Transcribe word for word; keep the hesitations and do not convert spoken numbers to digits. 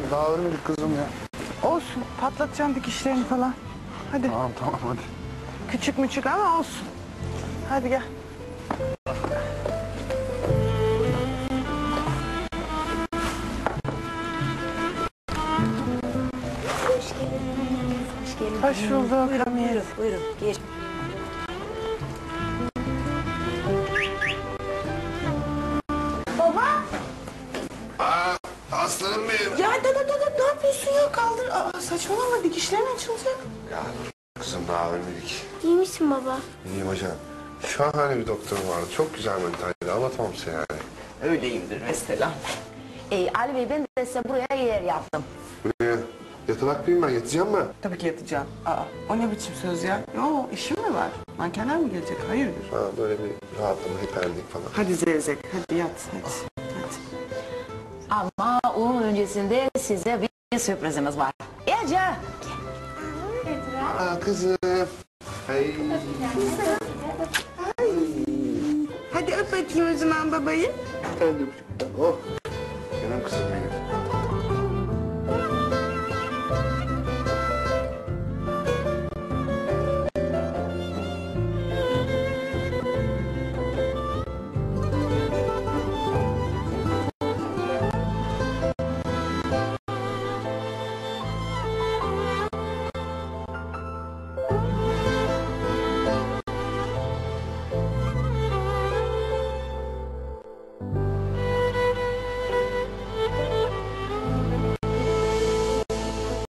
Daha ölmedik kızım ya. Olsun. Patlatacağım dikişlerini falan. Hadi. Tamam tamam hadi. Küçük müçük ama olsun. Hadi gel. Hoş geldiniz. Hoş geldiniz. Hoş bulduk. Buyurun, Hamiyet. buyurun, buyurun. Geç. Baba. Aa, aslanım benim. Ya da da da da ne yapıyorsun ya? Kaldır. Aa, saçmalama dikişlerin açılacak. Ya kızım daha ölmedik. İyi misin baba? İyiyim hocam. Şahane bir doktorum vardı. Çok güzel mentaldi. Anlatamam size yani. Öyleyimdir mesela. Ee, Ali Bey ben de size buraya yer yaptım. Buraya yatalak mıyım ben? Yatacağım mı? Tabii ki yatacağım. Aa, o ne biçim söz ya? Yo, işim mi var? Mankenler mi gelecek? Hayırdır? Ha böyle bir rahatlama, hiperlik falan. Hadi Zevzek, hadi yat, hadi. Hadi. Ama onun öncesinde size bir sürprizimiz var. Ece! Aa kızım. Ay. Hadi öp bakayım o zaman babayı. Ben de oh. Canım kızım benim.